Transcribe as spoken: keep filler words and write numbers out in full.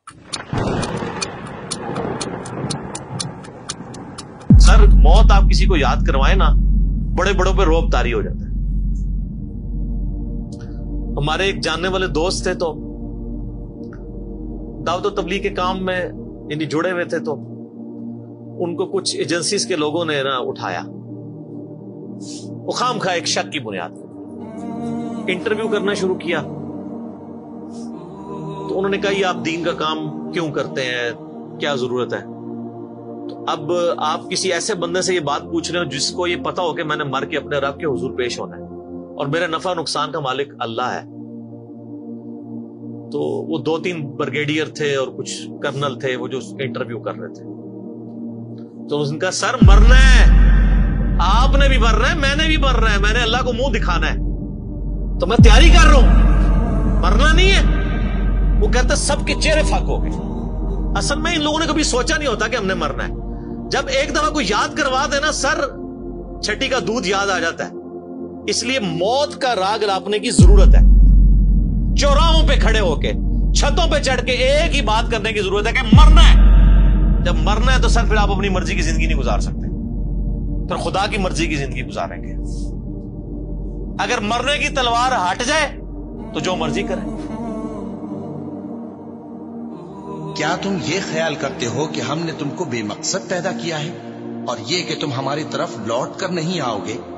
سر موت آپ کسی کو یاد کروائیں نا، بڑے بڑوں پہ روب طاری ہو جاتا ہے. ہمارے ایک جاننے والے دوست تھے تو دعوت و تبلیغ کے کام میں یعنی جڑے ہوئے تھے، تو ان کو کچھ ایجنسیز کے لوگوں نے نا اٹھایا، وہ خام خواہ ایک شک کی بنیاد پر انٹرویو کرنا شروع کیا. تو انہوں نے کہا یہ آپ دین کا کام کیوں کرتے ہیں، کیا ضرورت ہے؟ تو اب آپ کسی ایسے بندے سے یہ بات پوچھ رہے ہو جس کو یہ پتا ہو کہ میں نے مر کے اپنے رب کے حضور پیش ہونا ہے اور میرے نفع نقصان کا مالک اللہ ہے. تو وہ دو تین برگیڈیئر تھے اور کچھ کرنل تھے وہ جو انٹرویو کر رہے تھے. تو اس نے کہا سر مرنا ہے، آپ نے بھی مرنا ہے، میں نے بھی مرنا ہے، میں نے اللہ کو منہ دکھانا ہے، تو میں تیاری کر رہا ہوں، مرنا نہیں ہے. وہ کہتا سب کے چہرے فاق ہو گئے. اصل میں ان لوگوں نے کبھی سوچا نہیں ہوتا کہ ہم نے مرنا ہے. جب ایک دفعہ کوئی یاد کروا دینا سر، چھٹی کا دودھ یاد آ جاتا ہے. اس لیے موت کا راگ لاپنے کی ضرورت ہے. چوراہوں پہ کھڑے ہو کے، چھتوں پہ چڑھ کے ایک ہی بات کرنے کی ضرورت ہے کہ مرنا ہے. جب مرنا ہے تو سر پھر آپ اپنی مرضی کی زندگی نہیں گزار سکتے، پھر خدا کی مرضی کی زندگی گزاریں گے. اگر مرنے کی تلوار ہٹ جائے تو جو مرضی کریں. کیا تم یہ خیال کرتے ہو کہ ہم نے تم کو بے مقصد پیدا کیا ہے اور یہ کہ تم ہماری طرف لوٹ کر نہیں آؤ گے؟